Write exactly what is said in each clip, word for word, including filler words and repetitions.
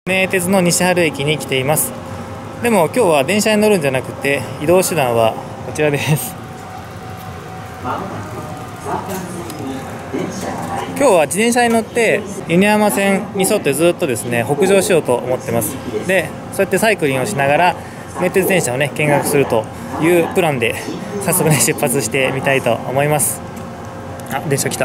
名鉄の西春駅に来ています。でも今日は電車に乗るんじゃなくて移動手段はこちらです。今日は自転車に乗って犬山線に沿ってずっとですね北上しようと思ってます。でそうやってサイクリングをしながら名鉄電車をね見学するというプランで早速ね出発してみたいと思います。あ、電車来た。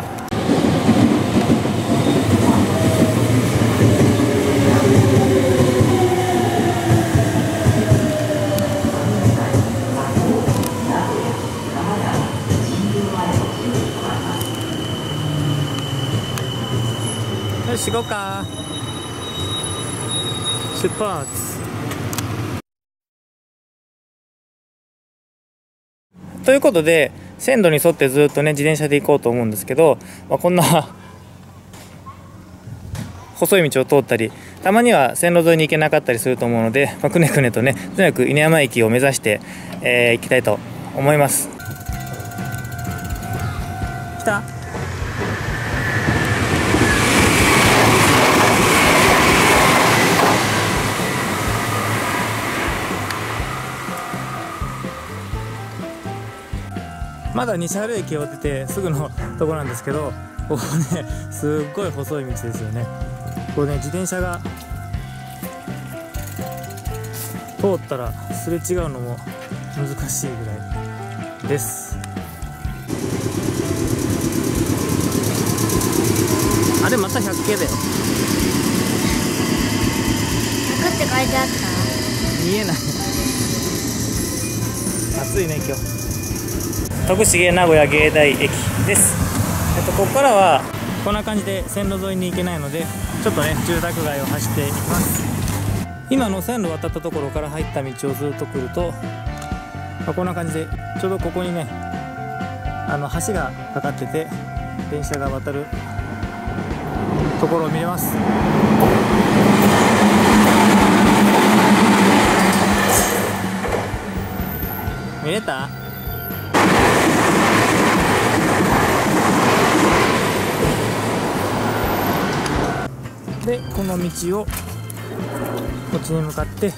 よし行こうか。出発。ということで線路に沿ってずっとね自転車で行こうと思うんですけど、まあ、こんな細い道を通ったりたまには線路沿いに行けなかったりすると思うので、まあ、くねくねとねとにかく犬山駅を目指して、えー、行きたいと思います。来た。まだ西春駅を出てすぐのところなんですけど、ここねすっごい細い道ですよね。これね自転車が通ったらすれ違うのも難しいぐらいです。あれまたひゃく系だよ。 ひゃくって書いてあった？ 見えない。暑いね今日。徳重名古屋芸大駅です。えっと、ここからはこんな感じで線路沿いに行けないのでちょっとね住宅街を走っていきます。今の線路渡ったところから入った道をずっと来ると、まあ、こんな感じでちょうどここにねあの橋がかかってて電車が渡るところを見れます。見れた？でこの道をこっちに向かって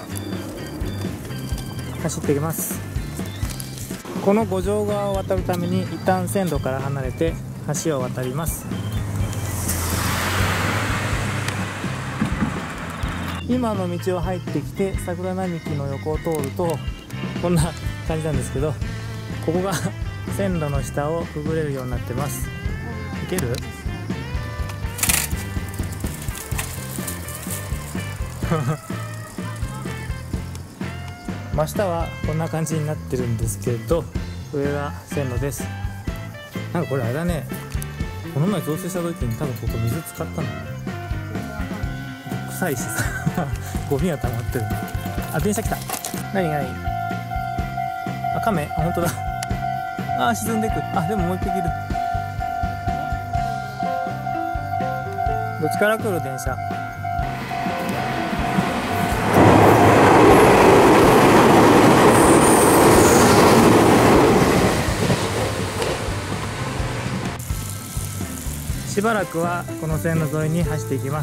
走っていきます。この五条川を渡るために一旦線路から離れて橋を渡ります。今の道を入ってきて桜並木の横を通るとこんな感じなんですけど、ここが線路の下をくぐれるようになってます。いける？真下はこんな感じになってるんですけど上が線路です。なんかこれあれだね、この前増水した時に多分ここ水使ったの臭いしさゴミが溜まってる。あ、電車来た。何何？あ、亀？あ、本当だ。あー、沈んでく。あ、でももう一匹いる。どっちから来る電車？しばらくはこの線路沿いに走っていきます。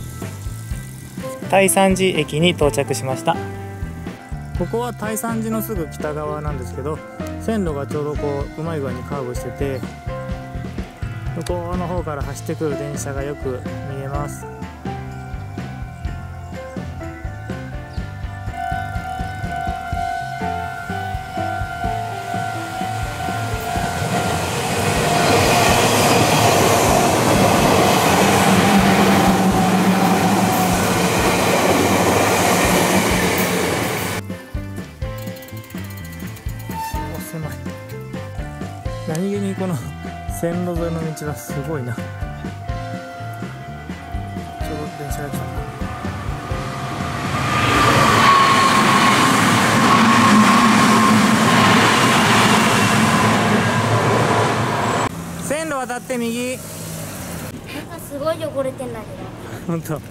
大山寺駅に到着しました。ここは大山寺のすぐ北側なんですけど、線路がちょうどこううまい具合にカーブしてて向こうの方から走ってくる電車がよく見えます。何気にこの線路沿いの道はすごいな。ちょうど電車が来たな。線路渡って右。なんかすごい汚れてんだけど。 本当。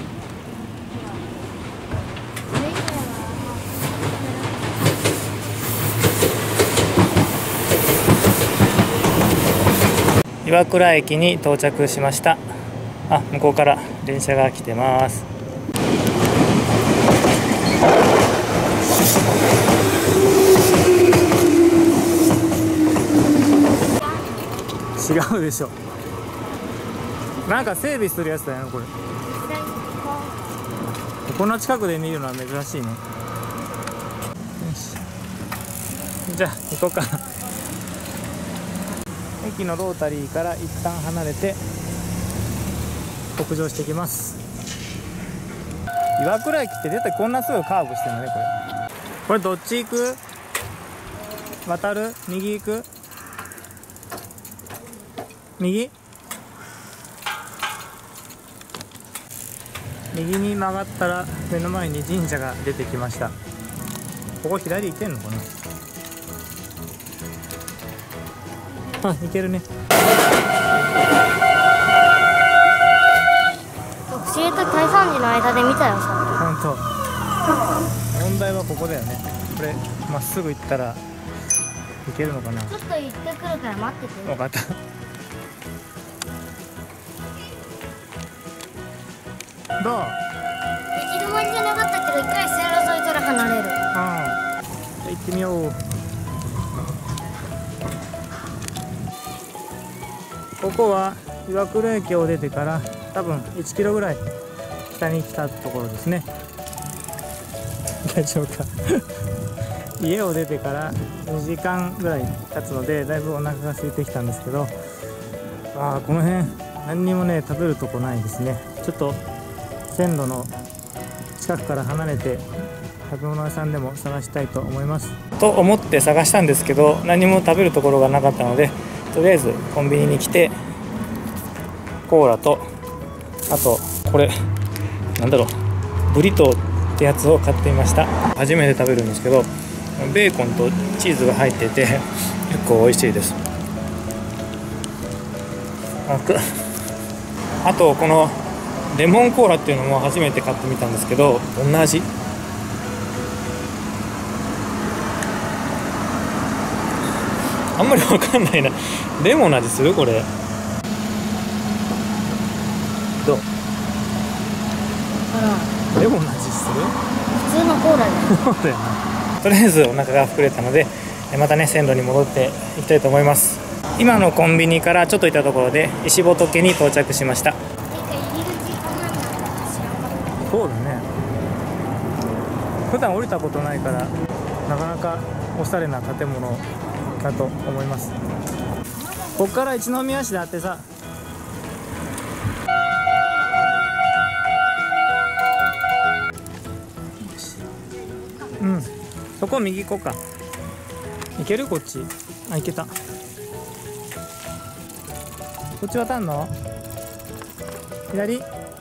岩倉駅に到着しました。あ、向こうから電車が来てます。 違うでしょ。なんか整備するやつだよねこれ。こんな近くで見るのは珍しいね。よし、じゃあ行こうか。駅のロータリーから一旦離れて北上していきます。岩倉駅って出てこんなすぐカーブしてるのねこれ。これどっち行く？渡る？右行く？右？右に曲がったら目の前に神社が出てきました。ここ左行けんのかな。あ、行けるね。 特集と大惨事の間で見たよさ。 本当。問題はここだよね。これまっすぐ行ったら行けるのかな。 ちょっと行ってくるから待ってて。 分かった。どう？ 行き止まりじゃなかったけど一回線路沿いから離れる。 うん。じゃあ行ってみよう。ここは岩倉駅を出てから多分いちキロぐらい北に来たところですね。大丈夫か。家を出てからにじかんぐらい経つのでだいぶお腹が空いてきたんですけど、あーこの辺何にもね食べるとこないですね。ちょっと線路の近くから離れて食べ物屋さんでも探したいと思いますと思って探したんですけど、何も食べるところがなかったのでとりあえずコンビニに来てコーラとあとこれなんだろうブリトーってやつを買ってみました。初めて食べるんですけどベーコンとチーズが入ってて結構美味しいです。あくあとこのレモンコーラっていうのも初めて買ってみたんですけど、どんな味？あんまりわかんないな。レモンの味する？これどう？レモンの味する？ 普通のコーラで。 そうだよね。とりあえずお腹が膨れたのでまたね線路に戻っていきたいと思います。今のコンビニからちょっと行ったところで石仏に到着しました。そうだね。普段降りたことないからなかなかおしゃれな建物だと思います。ここから一宮市であってさ、うん、そこ右行こうか。行ける？こっち。あ、行けた。こっち渡んの？左？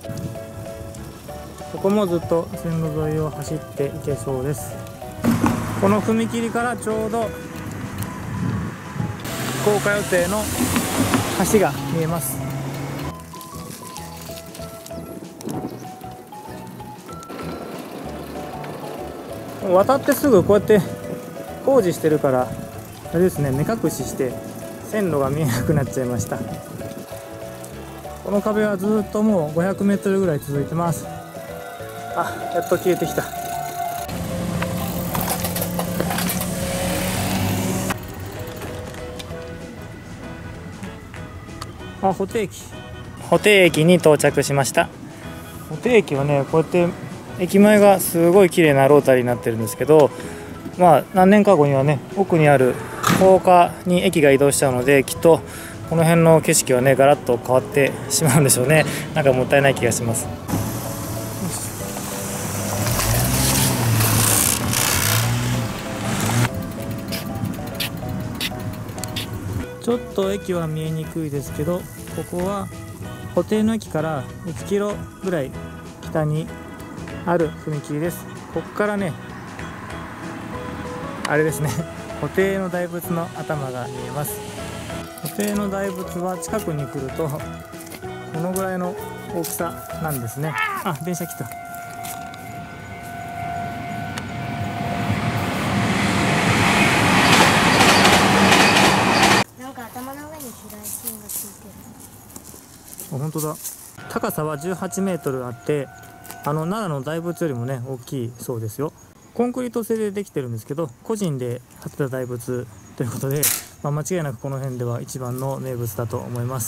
ここもずっと線路沿いを走っていけそうです。この踏切からちょうど高架予定の橋が見えます。渡ってすぐこうやって工事してるからあれですね、目隠しして線路が見えなくなっちゃいました。この壁はずっともうごひゃくメートルぐらい続いてます。あ、やっと消えてきた。あ、布袋駅。布袋駅に到着しました。布袋駅はね、こうやって駅前がすごい綺麗なロータリーになってるんですけど、まあ何年か後にはね、奥にある高架に駅が移動しちゃうので、きっとこの辺の景色はねガラッと変わってしまうんでしょうね。なんかもったいない気がします。ちょっと駅は見えにくいですけど、ここは布袋の駅からいちキロぐらい北にある踏切です。ここからねあれですね、布袋の大仏の頭が見えます。布袋の大仏は近くに来るとこのぐらいの大きさなんですね。あ、電車来た。 なんか頭の上に紫外線がついてる。 あ、本当だ。高さはじゅうはちメートルあって、あの奈良の大仏よりもね大きいそうですよ。 コンクリート製でできてるんですけど、個人で建てた大仏ということで、まあ、間違いなくこの辺では一番の名物だと思います。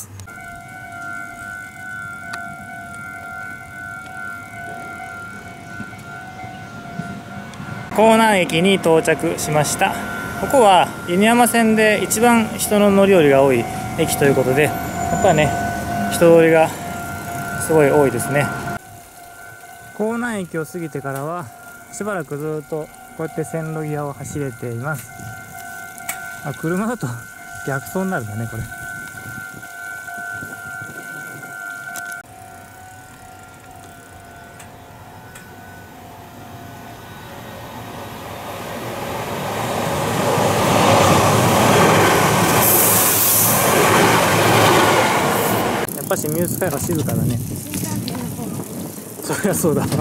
港南駅に到着しました。ここは犬山線で一番人の乗り降りが多い駅ということで、やっぱりね、人通りがすごい多いですね。港南駅を過ぎてからはしばらくずっとこうやって線路際を走れています。あ、車だと逆走になるんだね、これ。やっぱしミュースカイは静かだね。そりゃそうだわ。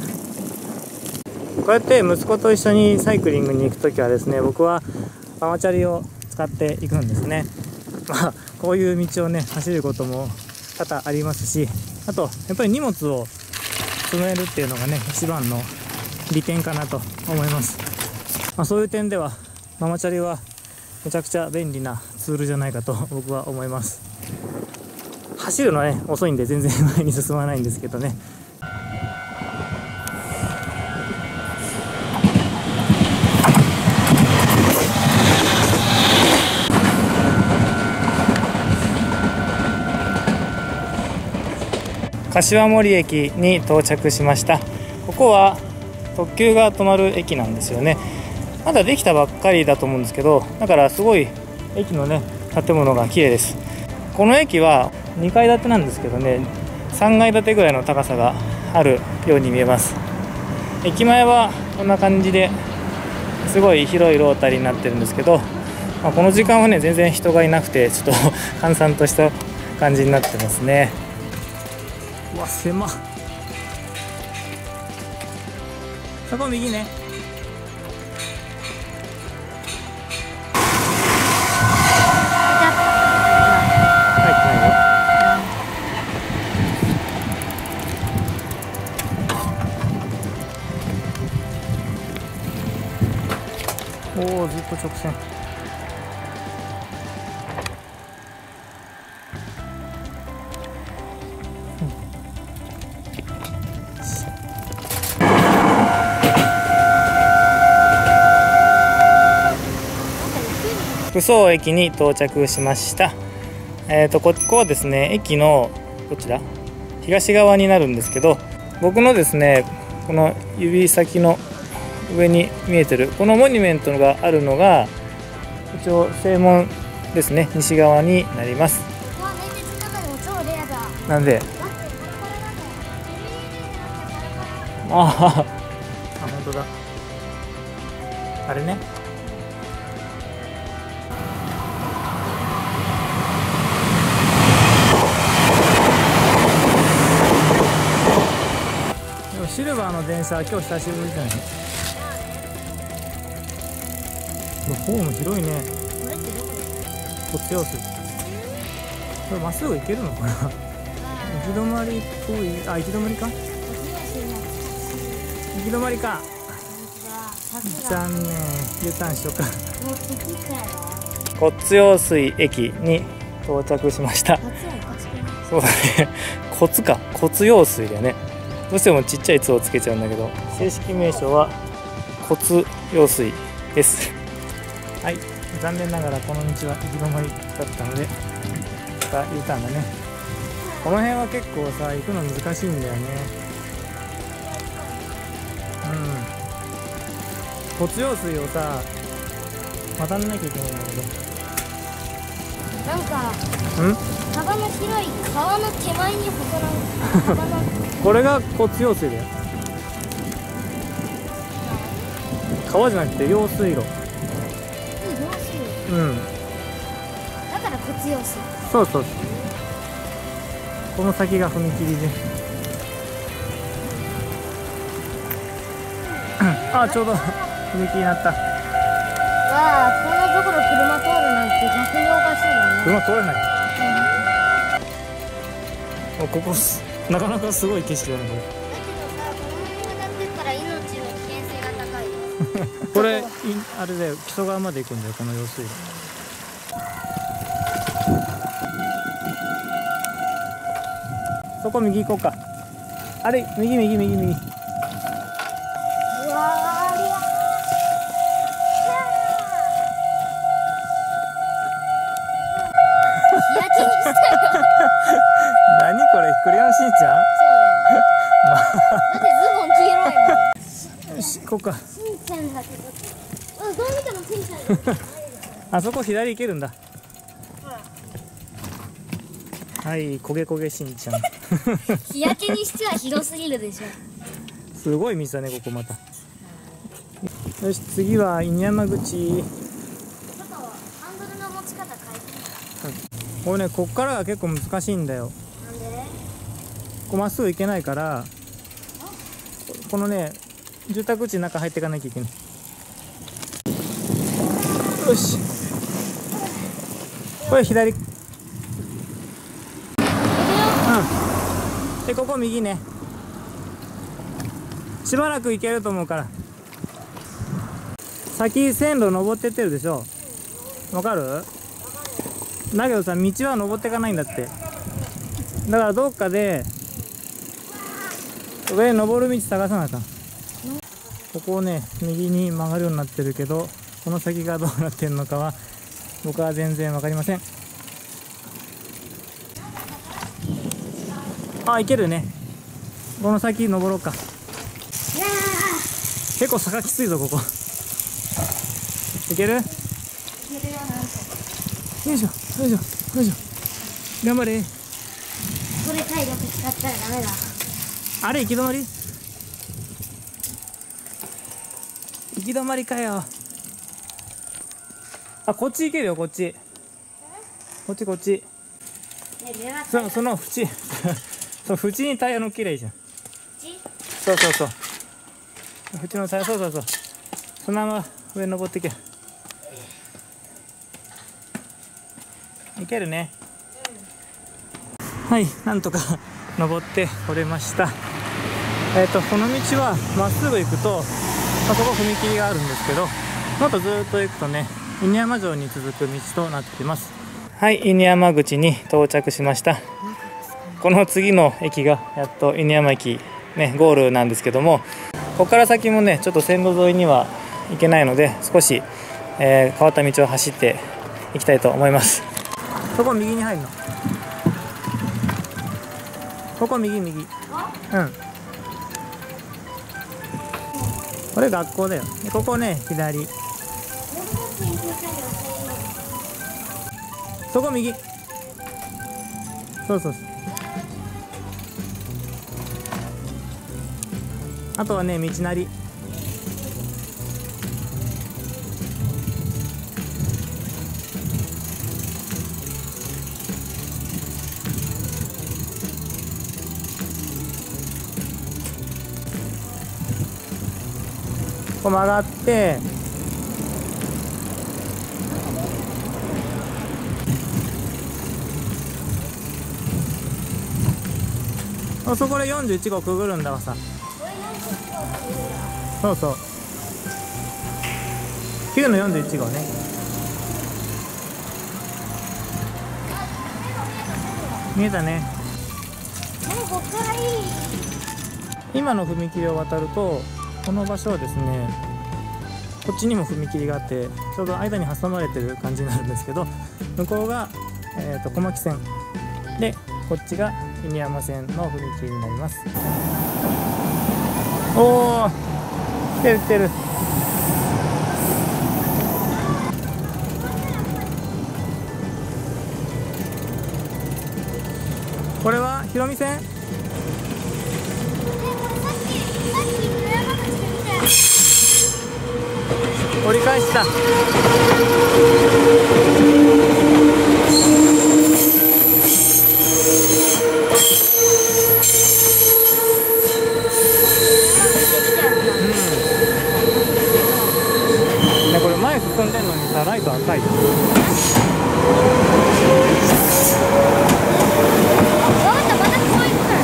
こうやって息子と一緒にサイクリングに行くときはですね、僕はママチャリを使っていくんですね。まあこういう道をね走ることも多々ありますし、あとやっぱり荷物を積めるっていうのがね一番の利点かなと思います。まあ、そういう点ではママチャリはめちゃくちゃ便利なツールじゃないかと僕は思います。走るのね遅いんで全然前に進まないんですけどね。柏森駅に到着しました。ここは特急が止まる駅なんですよね。まだできたばっかりだと思うんですけど、だからすごい駅のね建物が綺麗です。この駅はにかい建てなんですけどね、さんがい建てぐらいの高さがあるように見えます。駅前はこんな感じですごい広いロータリーになってるんですけど、まあ、この時間はね全然人がいなくてちょっと閑散とした感じになってますね。うわ狭っ。そこ右ね。入ってないよ。おお、ずっと直線。福総駅に到着しました。えーと、ここはですね、駅のどちら東側になるんですけど、僕のですね、この指先の上に見えてるこのモニュメントがあるのが一応正門ですね、西側になります。なんでああ、本当だ。あれね。でもシルバーの電車は今日久しぶりじゃない。ホーム広いね。こっちをする。これまっすぐ行けるのかな。行き止まりっぽい。あ、行き止まりか。行き止まりか。残念。U ターンしようか。骨用水駅に到着しました。そうだね。骨か。骨用水だよね。どうしてもちっちゃい「つ」をつけちゃうんだけど、正式名称は骨用水です。はい、残念ながらこの道は行き止まりだったので、また U ターンだね。この辺は結構さ、行くの難しいんだよね。うん。骨用水をさ、渡んなきゃいけないんだけど。 なんか、 ん？ 幅の広い川の手前に細長い幅のこれが骨用水だよ。川じゃなくて用水路。うん。 だから骨用水。 そうそうそう。この先が踏切で。あ、ちょうど踏切になった。 わあ、こんなところ車通るなんて逆におかしいよね。 車通れない。うん、ここなかなかすごい景色だねこれ。 だけどさ、この辺渡ってったら命の危険性が高いよ。 これいあれだよ、木曽川まで行くんだよこの用水路。そこ右行こうか。あれ右右右右。 うわー、ありゃー。日焼けにしたよ。 何これ、クレヨンしんちゃん。 そうだよ。だってズボン黄色いもん。 よし行こうか。 しんちゃんだけど。うん、どう見てもしんちゃんだよ。 あそこ左行けるんだ。はい、焦げ焦げしんちゃん。 日焼けにしてはひどすぎるでしょ。 すごい道だね、ここまた。よし、次は犬山口。 ちょっとハンドルの持ち方変えて。 これね、こっからが結構難しいんだよ。 なんで？ こうまっすぐ行けないから、このね、住宅地の中入っていかなきゃいけない。よし。これ左。うん。で、ここ右ね。しばらく行けると思うから。先線路登ってってるでしょ。わかる？だけどさ、道は登っていかないんだって。だからどっかで上に登る道探さなあかん。ここをね、右に曲がるようになってるけど、この先がどうなってるのかは僕は全然わかりません。あ、行けるね。この先登ろうか。結構坂きついぞここ。いける？よいしょよいしょよいしょ。頑張れ。 これ体力使ったらダメだ。 あれ行き止まり？行き止まりかよ。あ、こっち行けるよ、こっち。こっちこっち。そその縁その縁にタイヤ乗っけりゃいいじゃん。そうそうそう。縁のタイヤ、そうそうそう。そのまま上登ってけ。いけるね。はい、なんとか登ってこれました。えっとこの道はまっすぐ行くと、まあ、そこ踏切があるんですけど、もっとずっと行くとね、犬山城に続く道となっています。はい、犬山口に到着しました。この次の駅がやっと犬山駅ね、ゴールなんですけども、ここから先もねちょっと線路沿いには行けないので、少し、えー、変わった道を走っていきたいと思います。そこ右に入るの。ここ右右。うん。これ学校だよ。でここね左。そこ右。そうそうそう。あとはね道なり。こう曲がって、あそこでよんじゅういち号くぐるんだわさ。そうそう、きゅうのよんじゅういち号ね。見えたね。 もうこっからいい。 今の踏切を渡ると、この場所はですね、こっちにも踏切があって、ちょうど間に挟まれてる感じになるんですけど、向こうが、えーと小牧線で、こっちが犬山線の踏切になります。おー、来てる来てる。これはひろみ線？折り返した。うん、ね、これ前進んでんのにさ、ライト赤い。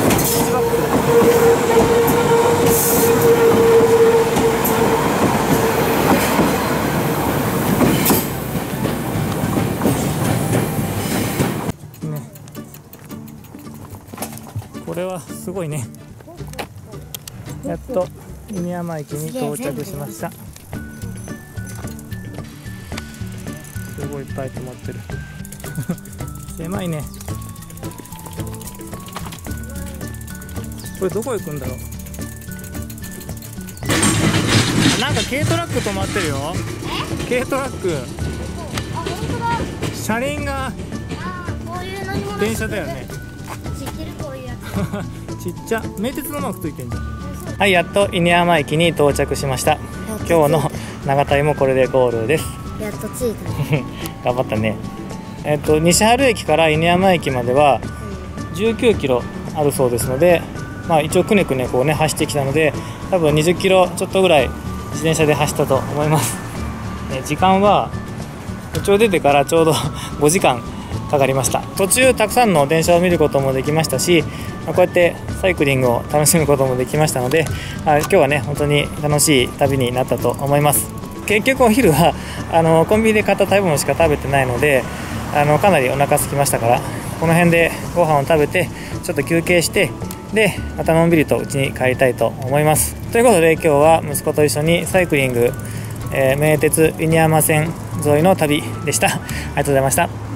ね、 こいね。やっと犬山駅に到着しました。すごいいっぱい止まってる。狭いね。これどこ行くんだろう。なんか軽トラック止まってるよ。軽トラック。 あ、本当だ。 車輪があー、こういう乗り物電車だよね。 知ってる、こういうやつ。 ちっちゃ。名鉄のマークついてんじゃん。はい、やっと犬山駅に到着しました。今日の長旅もこれでゴールです。 やっと着いたね。 頑張ったね。えっと西春駅から犬山駅まではじゅうきゅうキロあるそうですので、まあ一応くねくねこうね走ってきたので、多分にじゅっキロちょっとぐらい自転車で走ったと思います。ね、時間は一応出てからちょうどごじかんかかりました。途中たくさんの電車を見ることもできましたし、こうやってサイクリングを楽しむこともできましたので、今日はね本当に楽しい旅になったと思います。結局お昼はあのコンビニで買った食べ物しか食べてないので、あのかなりお腹空きましたから、この辺でご飯を食べてちょっと休憩して、でまたのんびりと家に帰りたいと思います。ということで今日は息子と一緒にサイクリング、えー、名鉄犬山線沿いの旅でした。ありがとうございました。